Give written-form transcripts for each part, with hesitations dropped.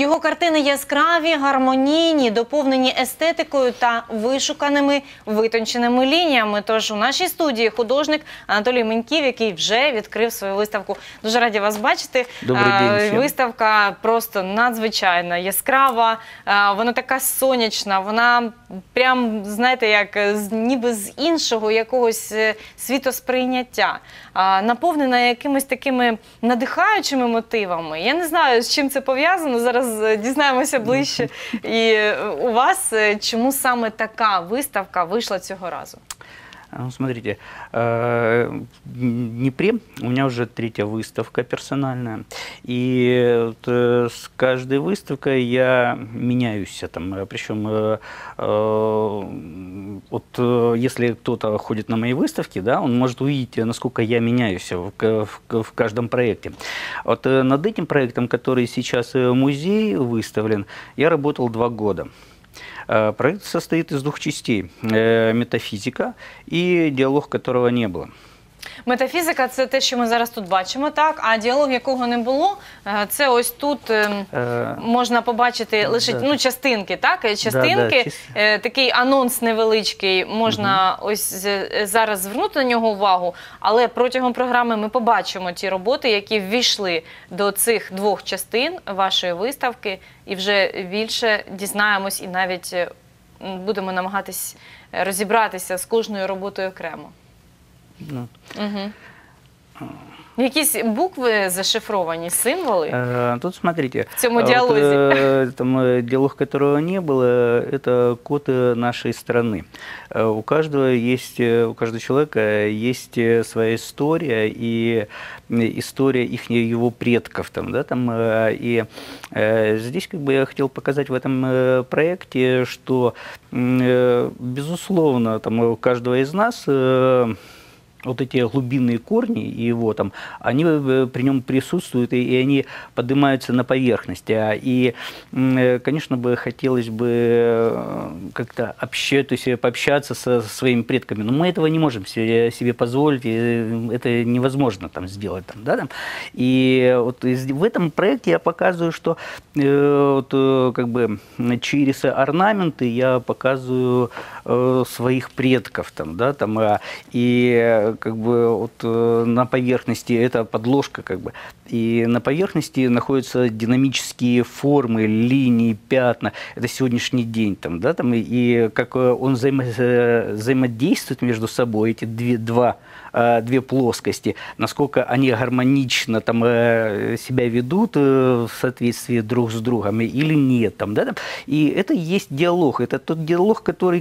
Його картини яскраві, гармонійні, доповнені естетикою та вишуканими, витонченими лініями. Тож у нашій студії художник Анатолій Меньків, який вже відкрив свою виставку. Дуже раді вас бачити. Добрий день всім. Виставка просто надзвичайна, яскрава, вона така сонячна, вона прям, знаєте, як ніби з іншого якогось світосприйняття. Наповнена якимись такими надихаючими мотивами. Я не знаю, з чим це пов'язано, зараз дізнаємося ближче. І у вас, чому саме така виставка вийшла цього разу? Ну, смотрите, в Днепре у меня уже 3-я выставка персональная, и вот с каждой выставкой я меняюсь там, причем вот если кто-то ходит на мои выставки, да, он может увидеть, насколько я меняюсь в каждом проекте. Вот над этим проектом, который сейчас в музее выставлен, я работал 2 года. Проект состоит из 2 частей – метафизика и диалог, которого не было. Метафізика – це те, що ми зараз тут бачимо, так? А діалог, якого не було, це ось тут можна побачити лише частинки, так? Частинки, такий анонс невеличкий, можна ось зараз звернути на нього увагу, але протягом програми ми побачимо ті роботи, які ввійшли до цих 2 частин вашої виставки, і вже більше дізнаємось і навіть будемо намагатись розібратися з кожною роботою окремо. Якісь букви зашифровані, символи? Тут смотрите, в цьому діалозі. Там диалог, которого не было, это код нашей страны. У каждого человека есть своя история и история его предков. И здесь я хотел показать в этом проекте, что, безусловно, у каждого из нас вот эти глубинные корни его они при нем присутствуют, и они поднимаются на поверхность. И, конечно, хотелось бы как-то пообщаться со своими предками, но мы этого не можем себе позволить, это невозможно сделать. И вот в этом проекте я показываю, что через орнаменты я показываю своих предков, и на поверхности это подложка, и на поверхности находятся динамические формы, линии, пятна. Это сегодняшний день, и как он взаимодействует между собой, эти две плоскости, насколько они гармонично себя ведут в соответствии друг с другом или нет. И это и есть диалог. Это тот диалог, который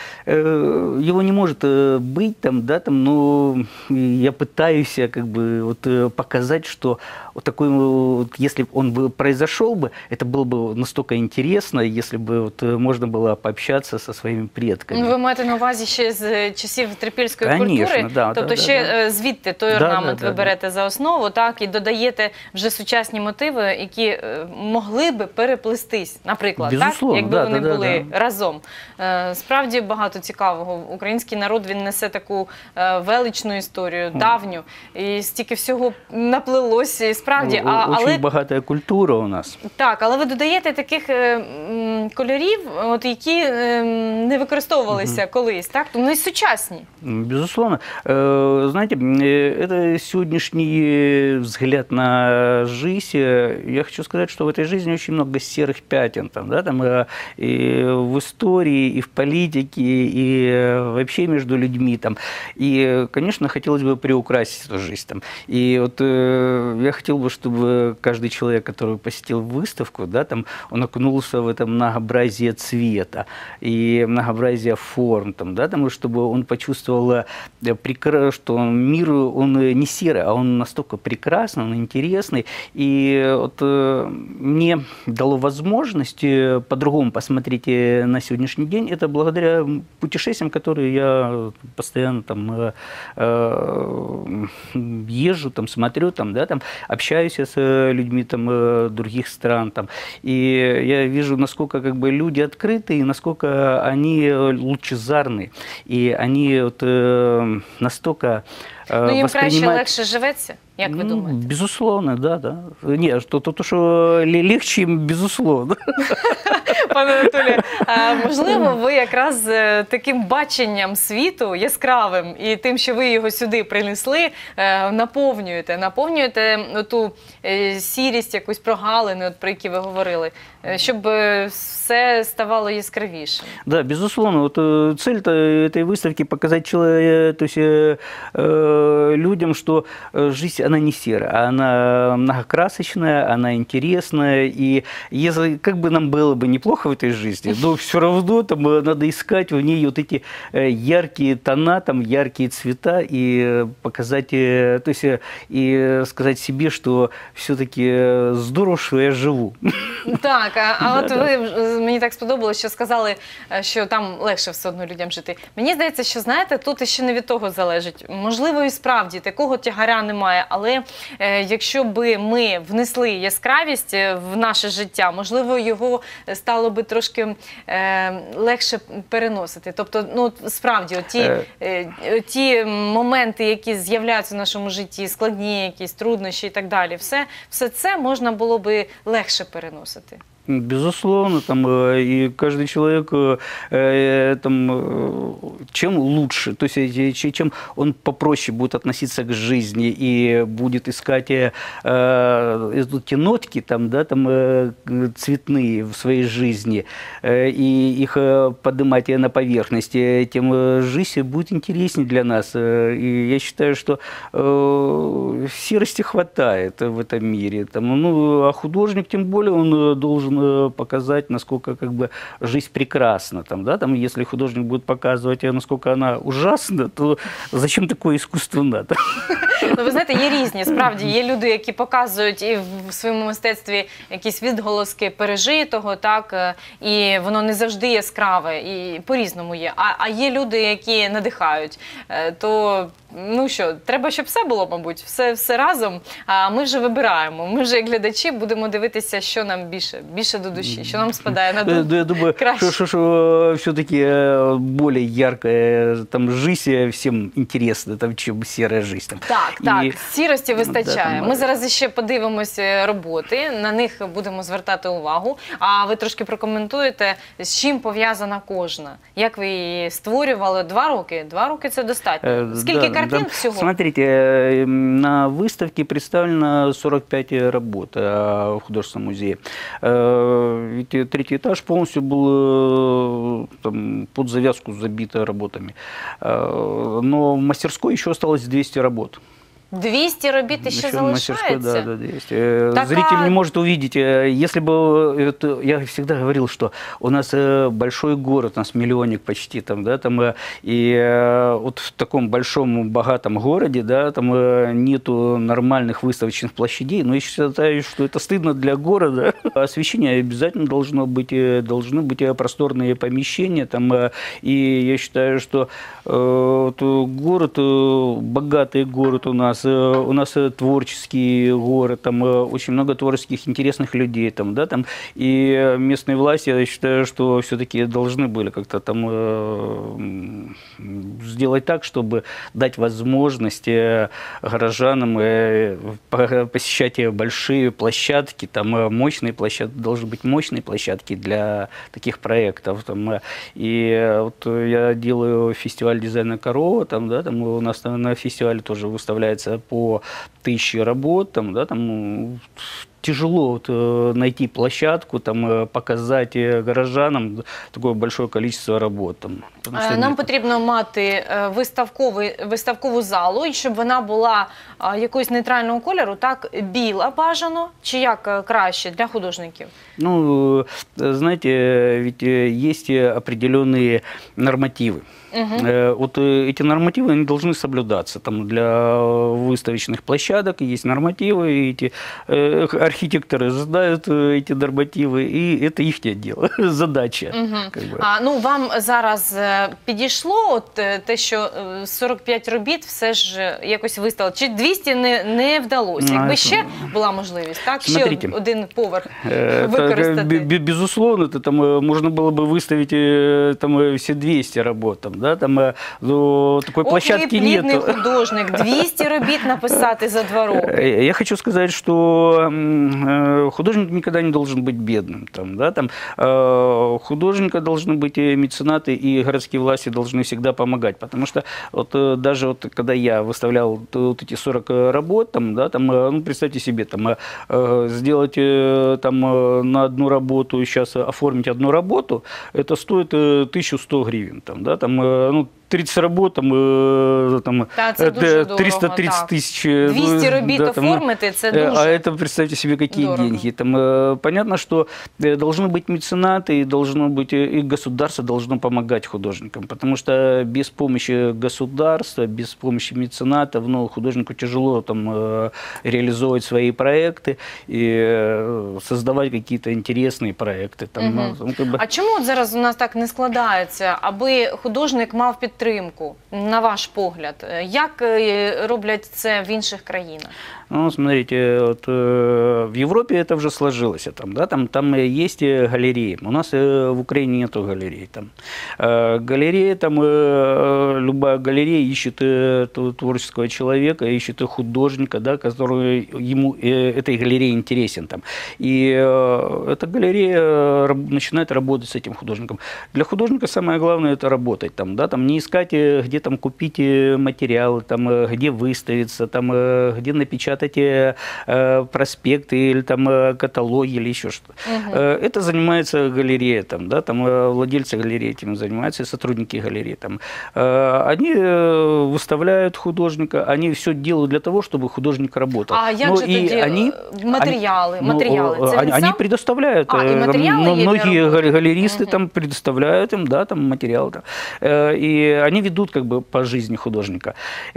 его не может быть, но я пытаюсь показать, что такой, если бы он произошел бы, это было бы настолько интересно, если бы можно было пообщаться со своими предками. Ви маєте на увазі ще з часів трипільської культури? Тобто ще звідти той орнамент ви берете за основу, так, і додаєте вже сучасні мотиви, які могли би переплестись, наприклад, якби вони були разом. Справді багато цікавого. Український народ, він несе таку величну історію, давню, і стільки всього наплилося, і справді. Дуже багата культура у нас. Так, але ви додаєте таких кольорів, які не використовувалися колись, так? Вони сучасні. Безусловно. Знаете, это сегодняшний взгляд на жизнь. Я хочу сказать, что в этой жизни очень много серых пятен. И в истории, и в политике, и вообще между людьми. И, конечно, хотелось бы приукрасить эту жизнь. И вот я хотел бы, чтобы каждый человек, который посетил выставку, он окунулся в это многообразие цвета и многообразие форм, чтобы он почувствовал, что мир, он не серый, а он настолько прекрасный, он интересный. И вот мне дало возможность по-другому посмотреть на сегодняшний день. Это благодаря путешествиям, которые я постоянно езжу, смотрю, общаюсь с людьми других стран. И я вижу, насколько люди открыты, и насколько они лучезарны. И они настолько Ну, їм краще, легше живеться, як ви думаєте? Безусловно, да. Ні, то, що легче їм, безусловно. Пане Анатолію, можливо, ви якраз таким баченням світу яскравим і тим, що ви його сюди принесли, наповнюєте ту сірість, якусь прогалину, про які ви говорили, щоб все ставало яскравішим. Да, безусловно. Вот цель этой выставки показать то есть, людям, что жизнь, она не серая, она многокрасочная, она интересная, и если, как бы нам было бы неплохо в этой жизни, но все равно там надо искать в ней вот эти яркие тона, там, яркие цвета, и показать, то есть, и сказать себе, что все-таки здорово, что я живу. Так, а от ви, мені так сподобалося, що сказали, що там легше все одно людям жити. Мені здається, що, знаєте, тут ще не від того залежить. Можливо, і справді такого тягаря немає, але якщо би ми внесли яскравість в наше життя, можливо, його стало би трошки легше переносити. Тобто, ну, справді, ті моменти, які з'являються в нашому житті, складні якісь труднощі і так далі, все це можна було би легше переносити. Безусловно, там, и каждый человек, там, чем лучше, то есть чем он попроще будет относиться к жизни и будет искать эти нотки там, да, там, цветные в своей жизни и их поднимать на поверхность, тем жизнь будет интереснее для нас. И я считаю, что серости хватает в этом мире. Там, ну, а художник, тем более, он должен показать, насколько как бы жизнь прекрасна. Там, да? Там, если художник будет показывать, насколько она ужасна, то зачем такое искусство надо? Ну, ви знаєте, є різні, справді, є люди, які показують і в своєму мистецтві якісь відголоски пережитого, так, і воно не завжди яскраве, і по-різному є. А є люди, які надихають, то, ну що, треба, щоб все було, мабуть, все разом, а ми вже вибираємо, ми вже як глядачі будемо дивитися, що нам більше до душі, що нам спадає на думку. Я думаю, что все-таки более яркая там жизнь всем интересна, там, чем серая жизнь. Там. Так, сірості вистачає. Ми зараз ще подивимося роботи, на них будемо звертати увагу, а ви трошки прокоментуєте, з чим пов'язана кожна. Як ви її створювали? 2 роки? 2 роки це достатньо. Скільки картин всього? Смотрите, на выставке представлено 45 работ в художественном музее. Ведь 3-й этаж полностью был там, под завязку забит работами. Но в мастерской еще осталось 200 работ. 200 робіт ще залишається? Да, 200. Зритель не может увидеть. Если бы, я всегда говорил, что у нас большой город, у нас миллионник почти, там, да, там, и вот в таком большом, богатом городе, да, там нету нормальных выставочных площадей, но я считаю, что это стыдно для города. Освещение обязательно должны быть просторные помещения, там, и я считаю, что город, богатый город у нас творческий город, там очень много творческих интересных людей, там, да, там, и местные власти, я считаю, что все-таки должны были как-то там сделать так, чтобы дать возможность горожанам посещать большие площадки, там мощные площадки, должны быть мощные площадки для таких проектов, там, и вот я делаю фестиваль дизайна Корова, там, да, там у нас на фестивале тоже выставляется по 1000 работ, там, да, там тяжело вот найти площадку, там, показать горожанам такое большое количество работ. Там, нам потрібно мати виставкову залу, і щоб вона була якогось нейтрального кольору, так, біла бажано, чи як краще для художників? Ну, знаете, ведь есть определенные нормативы. Вот эти нормативы, они должны соблюдаться. Там для выставочных площадок есть нормативы, и эти архитекторы знают эти нормативы, и это их дело, задача. Как бы. Ну, вам зараз підійшло от те, що 45 робіт все ж якось виставили? Чи 200 не вдалося? Якби ще була можливість, так? Смотрите, ще один поверх використати? Безусловно, там можно было бы выставить там, все 200 работ. Там, да, там такой площадки нет. Плідний художник, 200 робіт написати за 2 роки. Я хочу сказать, что художник никогда не должен быть бедным. Там, да, там, художника должны быть меценаты, и городские власти должны всегда помогать. Потому что вот, даже вот, когда я выставлял вот эти 40 работ, там, да, там, ну, представьте себе, там, сделать там, на одну работу, сейчас оформить одну работу, это стоит 1100 гривен. Там, да, там, ну, 30 работ, там, це дуже дорого, 330 тысяч. 200 робіт да, там, оформити, це дуже а это, представьте себе, какие дорого. деньги. Там, понятно, что должны быть меценаты, и должно быть, и государство должно помогать художникам, потому что без помощи государства, без помощи меценатов, ну, художнику тяжело там, реализовывать свои проекты и создавать какие-то интересные проекты. Там, ну, как бы... А чому от зараз у нас так не складається, аби художник мав підтримку, на ваш погляд? Як роблять це в інших країнах? Ну, смотрите, вот, в Европе это уже сложилось. Там, да, там есть галереи. У нас в Украине нету галерей. Там. Галерея, там, любая галерея ищет творческого человека, ищет художника, да, который ему этой галерее интересен. Там. И эта галерея начинает работать с этим художником. Для художника самое главное – это работать. Там, да, там, не искать, где там, купить материалы, там, где выставиться, там, где напечатать проспекты или там каталоги или еще что-то. Это занимается галерея, там, да, там владельцы галереи этим занимаются, и сотрудники галереи. Там. Они выставляют художника, они все делают для того, чтобы художник работал. А як же тоді материалы? Они предоставляют. Многие галеристы там предоставляют им, да, там материалы. Там. И они ведут как бы по жизни художника.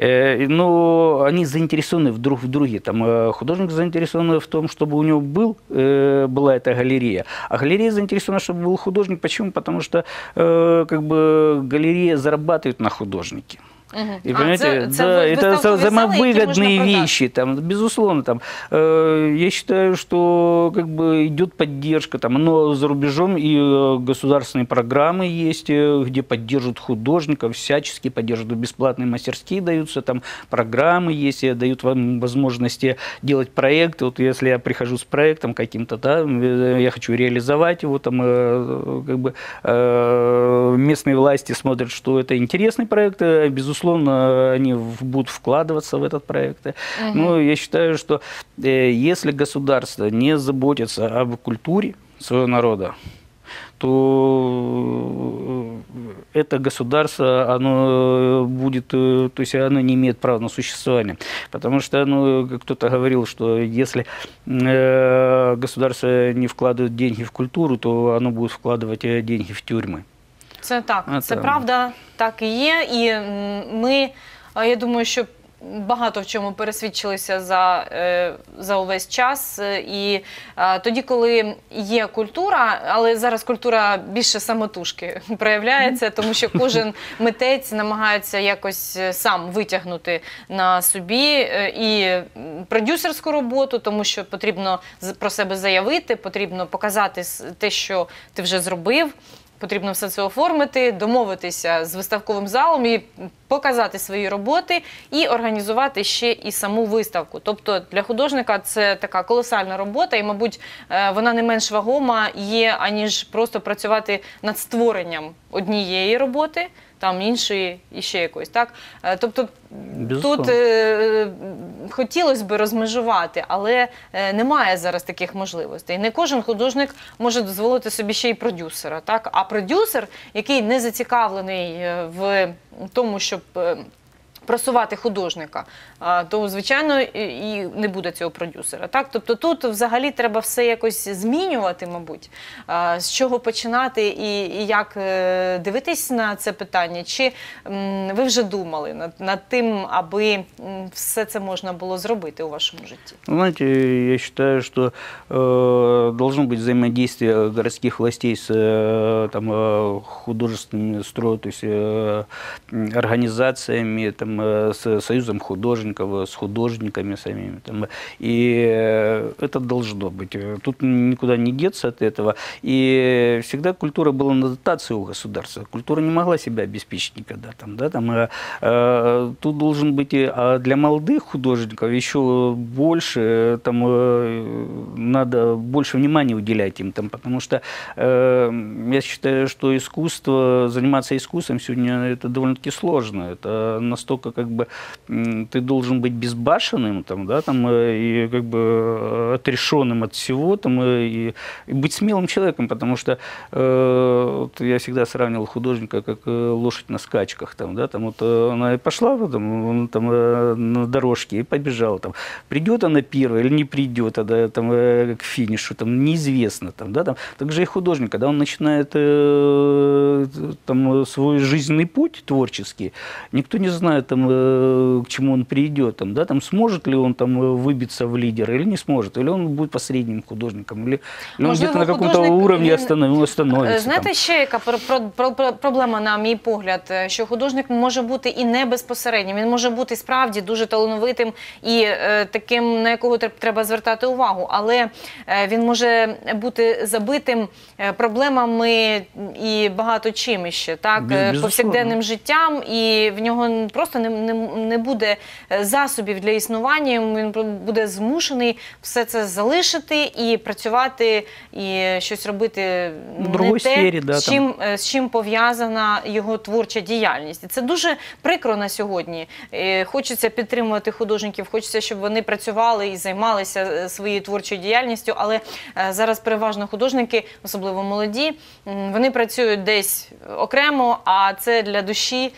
Но они заинтересованы друг в друге. Там, художник заинтересован в том, чтобы у него была эта галерея. А галерея заинтересована, чтобы был художник. Почему? Потому что как бы, галерея зарабатывает на художнике. И, понимаете, да, это взаимовыгодные вещи, там, безусловно. Там, я считаю, что как бы, идет поддержка, там, но за рубежом и государственные программы есть, где поддерживают художников, всячески поддерживают, бесплатные мастерские даются, там, программы есть, дают вам возможности делать проекты. Вот если я прихожу с проектом каким-то, да, я хочу реализовать его, там, как бы, местные власти смотрят, что это интересный проект, безусловно, они будут вкладываться в этот проект. Но я считаю, что если государство не заботится об культуре своего народа, то это государство, оно будет, то есть оно не имеет права на существование. Потому что, ну, кто-то говорил, что если государство не вкладывает деньги в культуру, то оно будет вкладывать деньги в тюрьмы. Це так, це правда, так і є. І ми, я думаю, що багато в чому пересвідчилися за увесь час. І тоді, коли є культура, але зараз культура більше самотужки проявляється, тому що кожен митець намагається якось сам витягнути на собі і продюсерську роботу, тому що потрібно про себе заявити, потрібно показати те, що ти вже зробив. Потрібно все це оформити, домовитися з виставковим залом і показати свої роботи і організувати ще і саму виставку. Тобто для художника це така колосальна робота і, мабуть, вона не менш вагома є, аніж просто працювати над створенням однієї роботи, там іншої і ще якоїсь, так? Тобто тут хотілося б розмежувати, але немає зараз таких можливостей. Не кожен художник може дозволити собі ще й продюсера, так? А продюсер, який не зацікавлений в тому, щоб просувати художника, то, звичайно, і не буде цього продюсера. Так? Тобто тут взагалі треба все якось змінювати, мабуть, з чого починати і як дивитись на це питання. Чи ви вже думали над тим, аби все це можна було зробити у вашому житті? Знаете, я считаю, что должно быть взаимодействие городских властей с там, художественными строем, то есть организациями, там, там, с Союзом художников, с художниками самими. Там, и это должно быть. Тут никуда не деться от этого. И всегда культура была на дотации у государства. Культура не могла себя обеспечить никогда. Там, да, там, тут должен быть для молодых художников еще больше, там, надо больше внимания уделять им, там, потому что я считаю, что заниматься искусством сегодня это довольно-таки сложно. Это настолько как бы ты должен быть безбашенным, там, да, там, и как бы отрешенным от всего, там, и быть смелым человеком, потому что вот я всегда сравнивал художника как лошадь на скачках, там, да, там, вот она и пошла там, на дорожке и побежала, там, придет она первая или не придет, там, к финишу, там, неизвестно, там, да, там, также и художник, когда он начинает там, свой жизненный путь творческий, никто не знает, там, к чему он придет, там, да, там, сможет ли он там выбиться в лидер или не сможет, или он будет посредним художником, или он где-то на каком-то уровні остановиться. Знаєте, ще яка проблема, на мій погляд, що художник може бути і не безпосереднім, він може бути справді дуже талановитим і таким, на якого треба звертати увагу, але він може бути забитим проблемами і багато чим іще, так, повсякденним життям, і в нього просто не буде засобів для існування, він буде змушений все це залишити і працювати, і щось робити не те, да, з чим пов'язана його творча діяльність. І це дуже прикро на сьогодні. Хочеться підтримувати художників, хочеться, щоб вони працювали і займалися своєю творчою діяльністю, але зараз переважно художники, особливо молоді, вони працюють десь окремо, а це для душі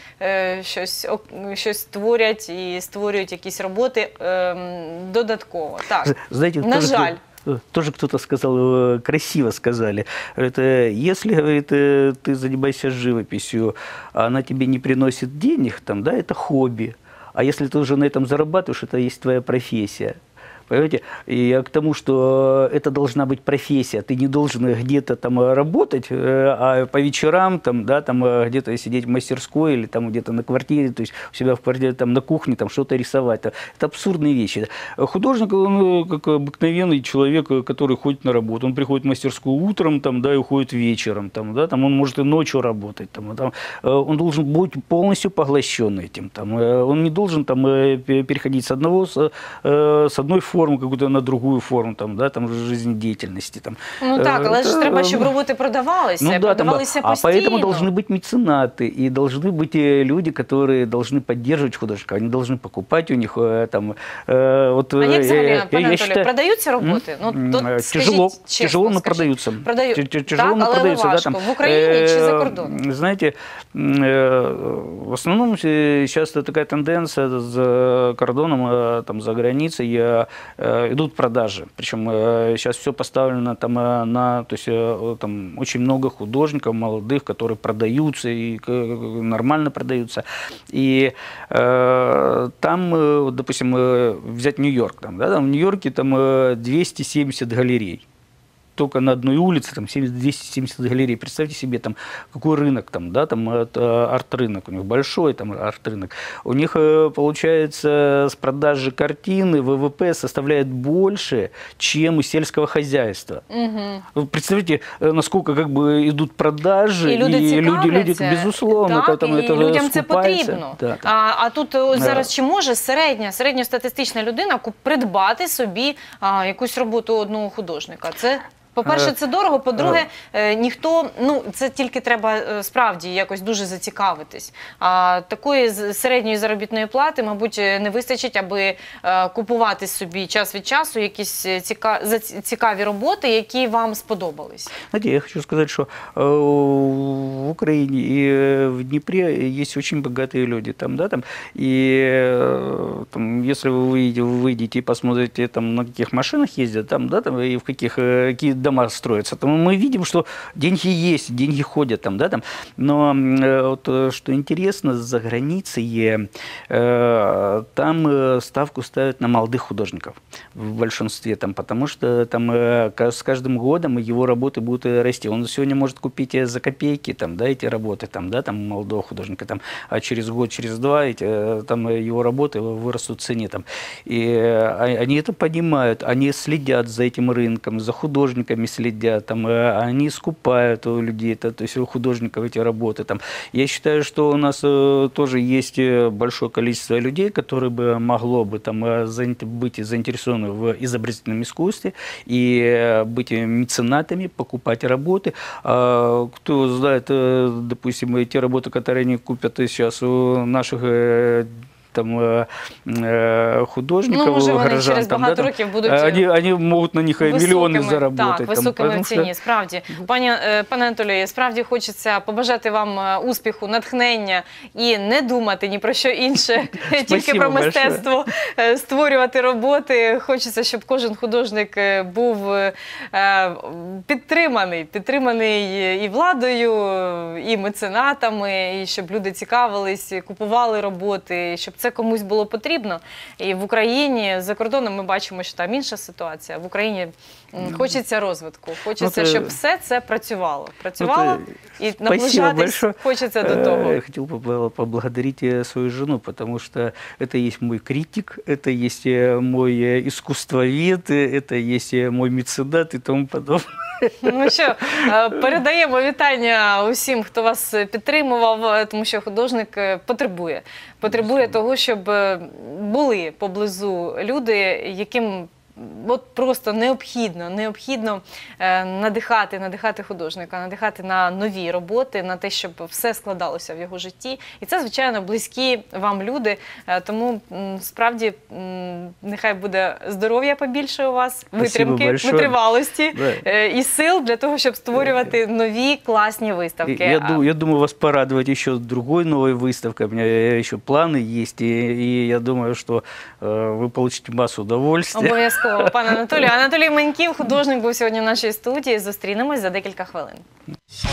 щось творять і створюють якісь роботи додатково. Так, знаете, на жаль. Тоже кто-то сказал, красиво сказали, это, если, говорит, ты занимаешься живописью, а она тебе не приносит денег, там, да, это хобби, а если ты уже на этом зарабатываешь, это есть твоя профессия. Понимаете? И я к тому, что это должна быть профессия. Ты не должен где-то там работать, а по вечерам там, да, там где-то сидеть в мастерской или там где-то на квартире, то есть у себя в квартире, там на кухне, там что-то рисовать. Это абсурдные вещи. Художник, он как обыкновенный человек, который ходит на работу. Он приходит в мастерскую утром, там, да, и уходит вечером. Там, да, там он может и ночью работать. Там, он должен быть полностью поглощен этим. Там, он не должен там, переходить с одной формы какую-то на другую форму, там, да, там, жизнедеятельности. Там. Ну так, але ж треба, щоб роботи продавалися, ну, да, продавалися там, постійно. А поэтому должны быть меценаты, и должны быть люди, которые должны поддерживать художников, они должны покупать у них там... Вот, а як взагалі, пане Анатолію, продаються роботи? Ну, тяжело, но продаются. Тяжело, но продаются. Да, там, в Украине чи за кордоном? Знаете, в основном сейчас такая тенденция за кордоном, там, за границей, идут продажи. Причем сейчас все поставлено там то есть там очень много художников молодых, которые продаются и нормально продаются. И там, допустим, взять Нью-Йорк, там, да, там в Нью-Йорке там 270 галерей. Только на одной улице там 270 галерей. Представьте себе, там, какой рынок, там, да, там арт-рынок, у них большой там арт-рынок. У них, получается, с продажи картины ВВП составляет больше, чем у сельского хозяйства. Угу. Представьте, насколько как бы идут продажи, і люди безусловно, так, там, і это людям це потрібно. Да, а тут зараз чи може середньостатистична людина придбати собі якусь роботу одного художника? Це по-перше, це дорого, по-друге, ніхто, ну, це тільки треба справді якось дуже зацікавитись. А такої середньої заробітної плати, мабуть, не вистачить, аби купувати собі час від часу якісь цікаві роботи, які вам сподобались. Знаете, я хочу сказать, что в Украине и в Днепре есть очень богатые люди, там, да, там, и там, если вы выйдете и посмотрите, там, на каких машинах ездят, там, да, там, и в какие дома строятся. Там мы видим, что деньги есть, деньги ходят там, да, там. Но вот, что интересно, за границей там ставку ставят на молодых художников в большинстве, там, потому что там с каждым годом его работы будут расти. Он сегодня может купить за копейки там, да, эти работы там, да, там, молодого художника, там, а через год, через два там, его работы вырастут в цене. Там. И они это понимают, они следят за этим рынком, за художниками следят, там, они скупают у людей, то есть у художников эти работы. Там. Я считаю, что у нас тоже есть большое количество людей, которые бы могло бы там, быть заинтересованы в изобразительном искусстве и быть меценатами, покупать работы. Кто знает, допустим, те работы, которые они купят сейчас у наших там, художников, ну, може, вони горожан, через там, багато да, років будуть они могут на них миллионы заработать. Так, високими там, в ціні, справді. Пане Анатолію, справді хочеться побажати вам успіху, натхнення і не думати ні про що інше, тільки про мистецтво, створювати роботи. Хочеться, щоб кожен художник був підтриманий і владою, і меценатами, і щоб люди цікавились, купували роботи, щоб це комусь було потрібно. І в Україні, за кордоном ми бачимо, що там інша ситуація. В Україні хочеться розвитку, хочеться, щоб все це працювало. І наближатись хочеться до того. Я хотел бы поблагодарить свою жену, потому что это есть мой критик, это есть мой искусствовед, это есть мой меценат и тому подобное. Ну що, передаємо вітання усім, хто вас підтримував, тому що художник потребує того, щоб були поблизу люди, яким от просто необхідно надихати художника, надихати на нові роботи, на те, щоб все складалося в його житті. І це, звичайно, близькі вам люди, тому справді нехай буде здоров'я побільше у вас, витримки, витривалості і сил для того, щоб створювати нові класні виставки. Я думаю, вас порадовать еще другой новой выставкой. У меня еще планы есть, и я думаю, что вы получите массу удовольствия. Обов'язково, пане Анатолію. Анатолій Маньків, художник, був сьогодні в нашій студії. Зустрінемось за декілька хвилин.